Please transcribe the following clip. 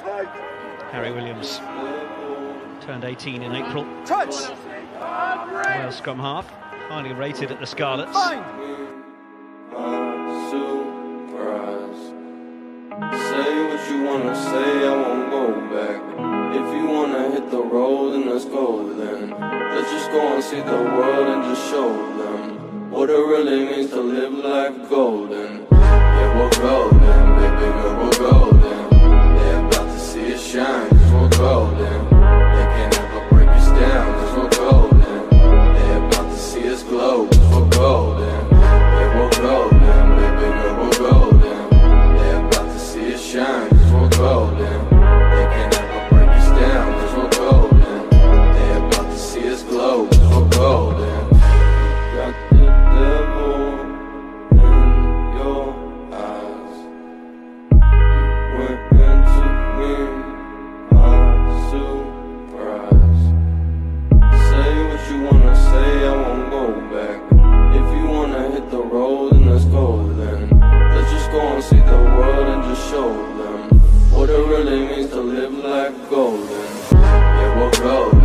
Harry Williams turned 18 in April. Touch! Wales scrum half, highly rated at the Scarlets. Fine! Say what you wanna say, I won't go back. If you wanna hit the road, then let's go then. Let's just go and see the world and just show them what it really means to live life golden. Yeah, we're golden, baby girl, we're golden. They're about to see us shine, cause we're golden. They can't ever break us down, cause we're golden. They're about to see us glow, cause we're golden. Yeah, we're golden, baby girl, we're golden. They're about to see us shine, cause we're golden. They can't ever break us down, cause we're golden. They're about to see us glow, cause we're golden. Got the devil in your eyes. You went into me by surprise. Say what you wanna say, I won't go back. If you wanna hit the road, then let's go then. Let's just go and see the world and just show them what it really means to live life golden. Yeah, we're golden.